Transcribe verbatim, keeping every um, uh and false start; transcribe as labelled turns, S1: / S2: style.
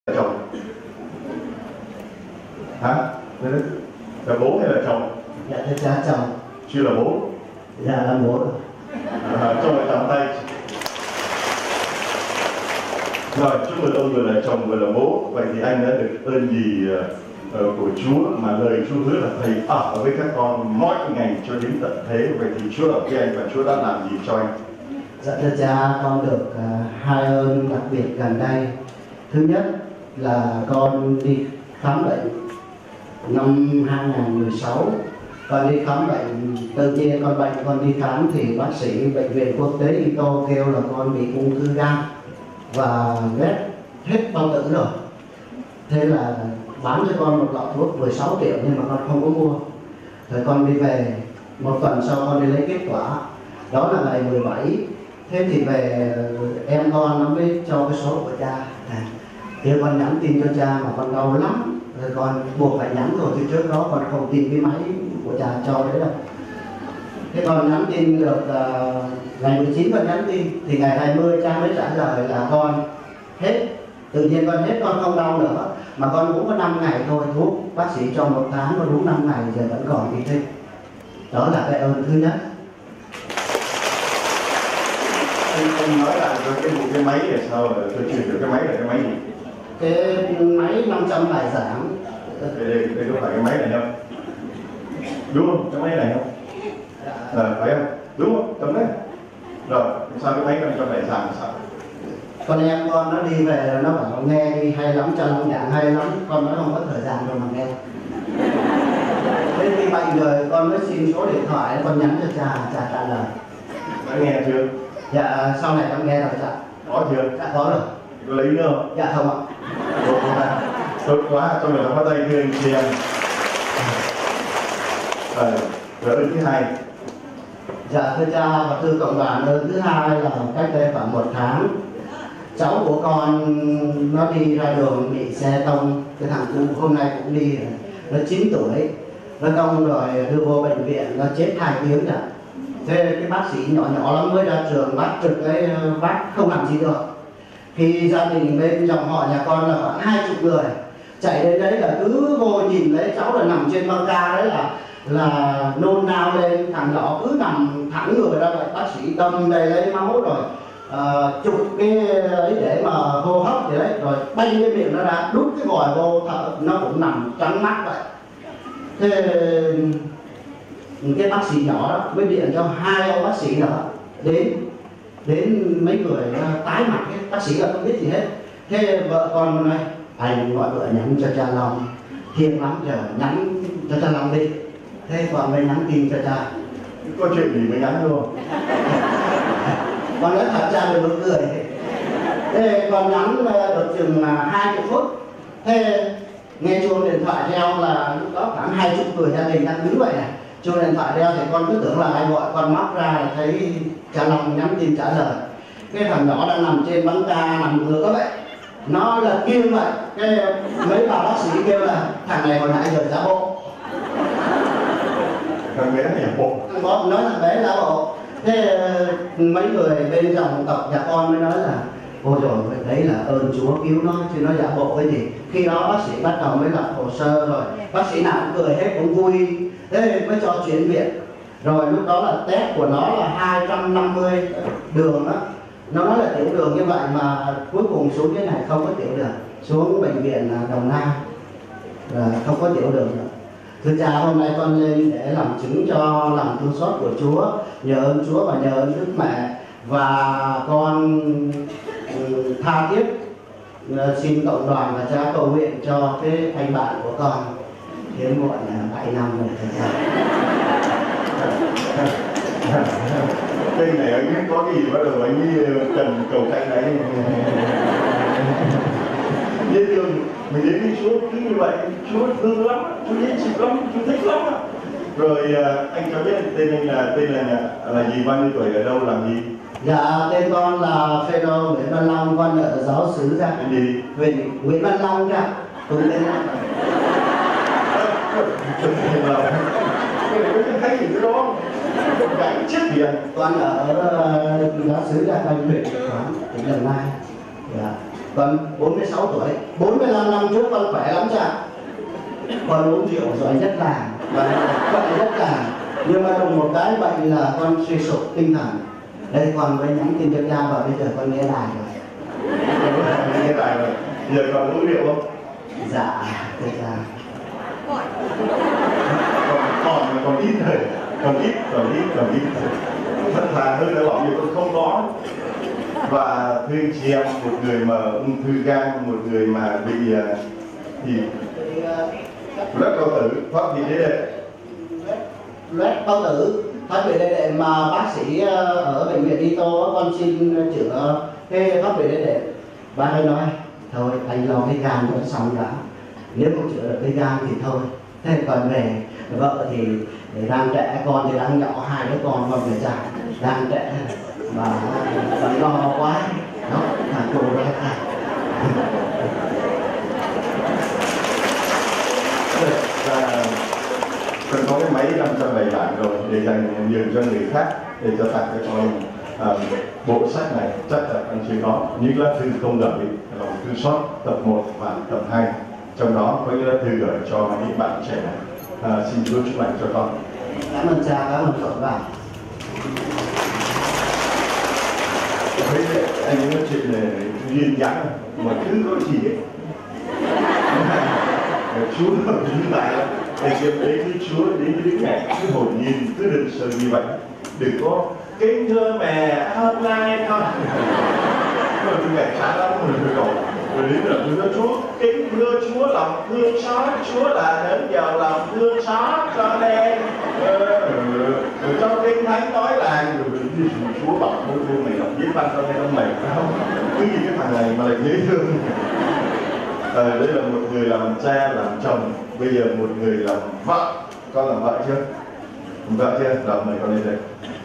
S1: chồng hả? Là bố hay là chồng?
S2: Dạ thưa cha chồng.
S1: Chưa là bố?
S2: Dạ là bố.
S1: À, cho lại tặng tay. Rồi, chúc mừng ông vừa là chồng vừa là bố. Vậy thì anh đã được ơn gì uh, của Chúa mà lời Chúa hứa là thầy ở với các con mỗi ngày cho đến tận thế. Vậy thì Chúa ở với anh và Chúa đã làm gì cho anh?
S2: Dạ thưa cha, con được uh, hai ơn đặc biệt gần đây. Thứ nhất là con đi khám bệnh năm hai nghìn không trăm mười sáu. Con đi khám bệnh, tự nhiên con bệnh con đi khám thì bác sĩ bệnh viện quốc tế Ito kêu là con bị ung thư gan và ghét hết bao tử rồi. Thế là bán cho con một lọ thuốc mười sáu triệu nhưng mà con không có mua. Rồi con đi về, một tuần sau con đi lấy kết quả, đó là ngày mười bảy. Thế thì về em con nó mới cho cái số của cha. Thì con nhắn tin cho cha mà con đau lắm, rồi con buộc phải nhắn rồi, từ trước đó con không tin cái máy của cha cho đấy đâu. Thế con nhắn tin được uh, ngày mười chín con nhắn tin thì ngày hai mươi cha mới trả lời là con hết, tự nhiên con hết, con không đau nữa, mà con cũng có năm ngày thôi, thuốc bác sĩ cho một tháng có đúng năm ngày giờ vẫn còn đi thêm. Đó là cái ơn thứ nhất.
S1: Anh, anh nói là cái một cái máy là sao mà tôi chuyển được cái máy là cái máy gì?
S2: Cái máy năm trăm bài giảng.
S1: Đây, đây, đây có phải cái máy này không? Đúng không? Cái máy này không? Dạ. À, phải không? Đúng không? Tấm đấy. Rồi, sao cái máy năm trăm bài giảng sao?
S2: Con em con nó đi về nó bảo nghe đi hay lắm, cho lòng giảng hay lắm, con nó không có thời gian rồi mà nghe. Thế khi bệnh rồi con mới xin số điện thoại, con nhắn cho cha, cha trả lời.
S1: Đã nghe chưa?
S2: Dạ sau này con nghe rồi cha.
S1: Có chưa?
S2: Dạ có rồi.
S1: Có lấy nữa không?
S2: Dạ không ạ.
S1: Tốt quá, tốt quá, cho người ta bắt tay thưa anh chị em. Rồi, rồi ơn thứ hai.
S2: Dạ thưa cha và thưa cộng đoàn, ơn thứ hai là cách đây khoảng một tháng, cháu của con nó đi ra đường bị xe tông, cái thằng cu hôm nay cũng đi, nó chín tuổi, nó tông rồi đưa vô bệnh viện, nó chết hai tiếng rồi. Thế cái bác sĩ nhỏ nhỏ lắm mới ra trường, bác trực cái bác không làm gì được. Khi gia đình bên dòng họ nhà con là khoảng hai chục người chạy đến đấy là cứ vô nhìn lấy cháu là nằm trên băng ca đấy là là nôn nao lên, thằng nhỏ cứ nằm thẳng người ra vậy, bác sĩ đâm đây lấy máu rồi uh, chụp cái ấy để mà hô hấp gì đấy, rồi bay cái miệng nó ra, đút cái vòi vô thở, nó cũng nằm trắng mắt vậy. Thế cái bác sĩ nhỏ đó mới điện cho hai ông bác sĩ nữa đến đến mấy người tái mặt hết, bác sĩ là không biết gì hết. Thế vợ con nói anh gọi vợ nhắn cho cha Long, thiệt lắm giờ nhắn cho cha Long đi. Thế con mới nhắn tin cho cha.
S1: Có chuyện gì mới nhắn luôn?
S2: Con nói thật cha đừng có cười. Thế con nhắn được chừng hai mươi phút. Thế nghe chuông điện thoại reo là lúc đó khoảng hai chục người gia đình đang đứng vậy này. Chuông điện thoại reo thì con cứ tưởng là ai gọi, con móc ra là thấy cha Long nhắn tin trả lời. Cái thằng nhỏ đang nằm trên băng ca nằm ngửa vậy, nó là kêu vậy, cái mấy bà bác sĩ kêu là thằng này hồi nãy giờ giả bộ.
S1: Thằng bé giả bộ.
S2: Thằng bố nói thằng bé giả bộ. Thế mấy người bên dòng tộc nhà con mới nói là ôi rồi đấy là ơn Chúa cứu nó chứ nó giả bộ cái gì. Khi đó bác sĩ bắt đầu mới lập hồ sơ rồi, bác sĩ nào cũng cười hết, cũng vui. Thế mới cho chuyển viện. Rồi lúc đó là test của nó là hai trăm năm mươi đường đó. Nó nói là tiểu đường như vậy mà cuối cùng xuống cái này không có tiểu đường, xuống bệnh viện Đồng Nai là không có tiểu đường nữa. Thưa cha, hôm nay con lên để làm chứng cho lòng thương xót của Chúa, nhờ ơn Chúa và nhờ ơn Đức Mẹ, và con tha thiết xin cộng đoàn và cha cầu nguyện cho cái anh bạn của con hiếm muộn bảy năm rồi thưa cha.
S1: Cái này anh biết có cái gì bắt đầu anh ấy cần cầu cạnh đấy. Dễ thương, mình đến với Chúa cứ như vậy, Chúa thương lắm, Chúa dễ chịu lắm, Chúa thích lắm. Rồi anh cho biết tên anh là tên là là gì, bao nhiêu tuổi, ở đâu, làm gì?
S2: Dạ tên con là Phêrô Nguyễn Văn Long, con ở giáo xứ ra.
S1: Tên gì?
S2: Nguyễn Nguyễn Văn Long ra. Đúng tên là.
S1: Cái này có thấy gì cái đó? Cái chết gì anh?
S2: Con ở giáo xứ ra, con huyện Định Quán, tỉnh Đồng Nai. Dạ. Con bốn mươi sáu tuổi, bốn mươi lăm năm trước con khỏe lắm cha. Con uống rượu rồi rất là bệnh rất là, nhưng mà đùng một cái bệnh là con suy sụp tinh thần. Đây con mới nhắn tin cho cha và bây giờ con nghe đài rồi.
S1: Nghe đài rồi. Giờ còn uống rượu không?
S2: Dạ, thưa cha.
S1: Còn còn còn ít thôi, còn ít, còn ít, còn ít. Thật thà hơn là bảo gì con không có. Và thưa anh chị em, một người mà ung thư gan, một người mà bị thì loét bao tử, thoát vị đế đệm.
S2: Loét bao tử, thoát vị đế đệm mà bác sĩ ở bệnh viện Y Tô con xin chữa cái thoát vị đế đệm. Bác ấy nói thôi anh lo cái gan cho nó xong đã, nếu không chữa được cái gan thì thôi. Thế còn về vợ thì đang trẻ, con thì đang nhỏ, hai đứa con còn về già đang trẻ mà còn lo quá đó, thằng cô đó.
S1: Và con có cái máy năm trăm bảy bản rồi để dành nhường cho người khác, để cho tặng cho con à, bộ sách này chắc là anh chưa có những lá thư không gửi, lòng thư sót tập một và tập hai, trong đó có những lá thư gửi cho những bạn trẻ này. À, xin Chúa chúc lành cho con.
S2: Cảm ơn cha, cảm ơn cậu bạn.
S1: Thấy anh ấy nói chuyện này duyên dáng mà cứ có gì ấy. Chúa nó vĩ đại lắm. Anh em đến với Chúa, đến với Đức Mẹ, cứ hồn nhiên, cứ đừng sợ như vậy. Đừng có kính thưa mẹ hôm nay con. Mà Đức Mẹ chán lắm rồi rồi cậu. Rồi đến là thưa Chúa, kính thưa Chúa lòng thương xót, Chúa là đấng giàu lòng thương xót cho nên. Rồi trong kinh thánh nói là Chúa bảo bố thương mày đọc viết văn cho nên ông mày không? Cứ như cái thằng này mà lại dễ thương. À, đây là một người làm cha, làm chồng, bây giờ một người làm vợ. Con làm vợ chưa? Làm vợ chưa? Rồi mời con lên đây.